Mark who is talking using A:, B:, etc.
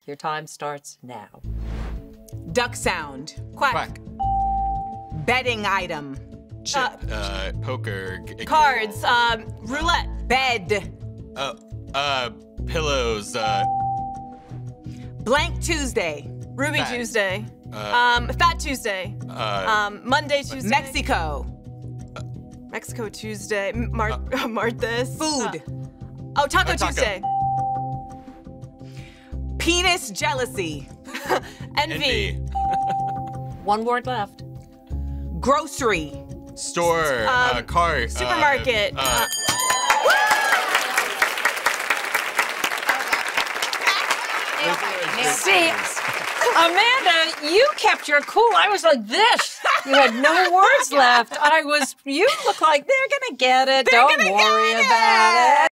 A: Your time starts now.
B: Duck sound. Quack.
C: Quack.
B: Betting item.
C: Poker.
D: Cards. Roulette.
B: Bed.
C: Pillows.
B: Blank Tuesday.
D: Ruby
C: Fat.
D: Tuesday. Fat Tuesday. Monday Tuesday.
B: Mexico.
D: Mexico Tuesday. Martes.
B: Food.
D: Taco
C: Taco.
D: Tuesday.
B: Penis jealousy.
D: Envy.
A: One word left.
B: Grocery.
C: Store. Cart.
D: Supermarket.
A: See, Amanda, you kept your cool. I was like this. You had no words left. You look like they're going to get it. Don't worry about it.